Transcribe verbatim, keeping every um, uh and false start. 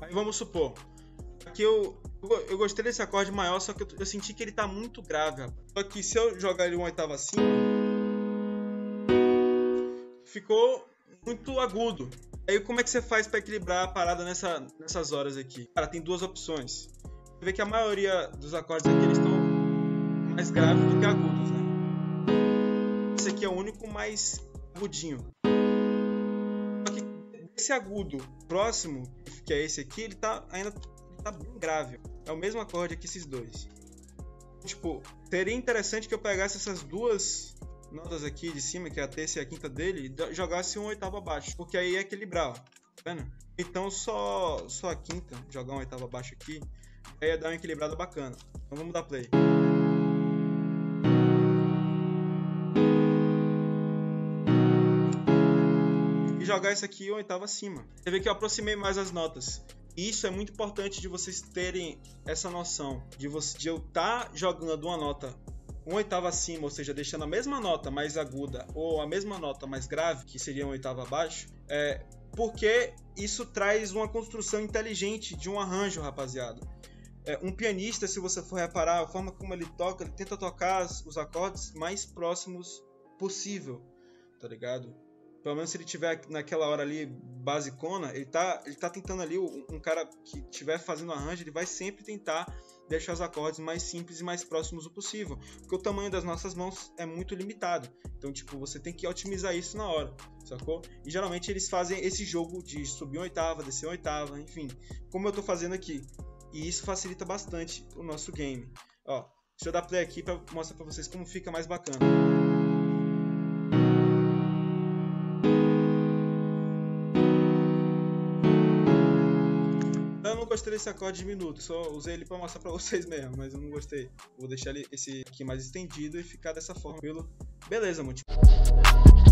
Aí vamos supor, aqui eu, eu gostei desse acorde maior, só que eu, eu senti que ele tá muito grave, rapaz. Só que se eu jogar ele uma oitava acima, ficou muito agudo. Aí como é que você faz para equilibrar a parada nessa, nessas horas aqui? Cara, tem duas opções. Você vê que a maioria dos acordes aqui eles estão mais graves do que agudos, né? Esse aqui é o único mais agudinho. Só que esse agudo próximo, que é esse aqui, ele tá ainda ele tá bem grave. É o mesmo acorde aqui, esses dois. Tipo, seria interessante que eu pegasse essas duas notas aqui de cima, que é a terça e a quinta dele, e jogasse uma oitava abaixo, porque aí ia equilibrar, ó. Tá vendo? Então só, só a quinta, jogar uma oitava abaixo aqui, aí ia dar uma equilibrada bacana. Então vamos dar play. E jogar isso aqui uma oitava acima. Você vê que eu aproximei mais as notas. E isso é muito importante de vocês terem essa noção de, você, de eu estar tá jogando uma nota uma oitava acima, ou seja, deixando a mesma nota mais aguda ou a mesma nota mais grave, que seria uma oitava abaixo, é, porque isso traz uma construção inteligente de um arranjo, rapaziada. É, um pianista, se você for reparar a forma como ele toca, ele tenta tocar os acordes mais próximos possível, tá ligado? Pelo menos se ele tiver naquela hora ali basicona, ele tá, ele tá tentando ali, um, um cara que estiver fazendo arranjo, ele vai sempre tentar deixar os acordes mais simples e mais próximos o possível, porque o tamanho das nossas mãos é muito limitado. Então, tipo, você tem que otimizar isso na hora, sacou? E geralmente eles fazem esse jogo de subir uma oitava, descer uma oitava, enfim, como eu tô fazendo aqui. E isso facilita bastante o nosso game. Ó, deixa eu dar play aqui para mostrar para vocês como fica mais bacana. Eu não gostei desse acorde diminuto, só usei ele para mostrar para vocês mesmo, mas eu não gostei. Vou deixar ele, esse aqui mais estendido e ficar dessa forma. Beleza, muito.